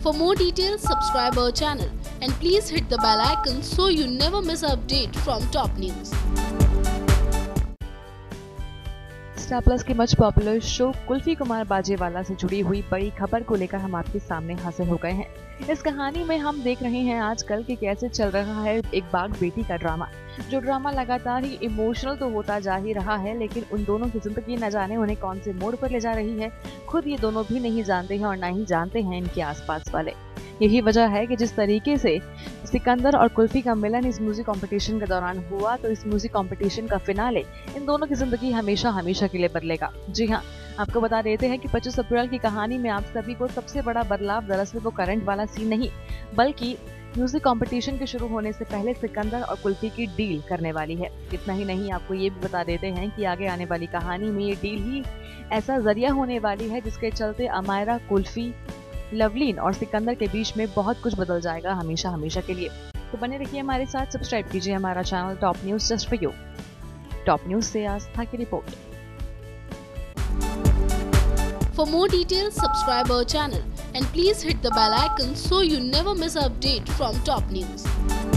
For more details, subscribe our channel and please hit the bell icon so you never miss an update from top news. Star Plus के much popular show Kulfi Kumar Bajewala से जुड़ी हुई बड़ी खबर को लेकर हम आपके सामने हाजिर हो गए हैं। इस कहानी में हम देख रहे हैं आजकल कि कैसे चल रहा है एक बाघ बेटी का ड्रामा, जो ड्रामा लगातार ही इमोशनल तो होता जा ही रहा है, लेकिन उन दोनों की जिंदगी न जाने उन्हें कौन से मोड़ पर ले जा रही है, खुद ये दोनों भी नहीं जानते हैं और ना ही जानते हैं इनके आसपास वाले। यही वजह है कि जिस तरीके से सिकंदर और कुल्फी का मिलन इस म्यूजिक कंपटीशन के दौरान हुआ, तो इस म्यूजिक कंपटीशन का फिनाले इन दोनों की जिंदगी हमेशा हमेशा के लिए बदलेगा। जी हाँ, आपको बता देते हैं कि 25 अप्रैल की कहानी में आप सभी को सबसे बड़ा बदलाव दरअसल वो करंट वाला सीन नहीं, बल्कि म्यूजिक कंपटीशन के शुरू होने से पहले सिकंदर और कुल्फी की डील करने वाली है। इतना ही नहीं, आपको ये भी बता देते हैं कि आगे आने वाली कहानी में ये डील ही ऐसा जरिया होने वाली है जिसके चलते अमायरा, कुल्फी, लवलीन और सिकंदर के बीच में बहुत कुछ बदल जाएगा हमेशा हमेशा के लिए। तो बने रहिए हमारे साथ, सब्सक्राइब कीजिए हमारा channel top news just for you. Top news से आस्था की report. For more details, subscribe our channel and please hit the bell icon so you never miss an update from top news.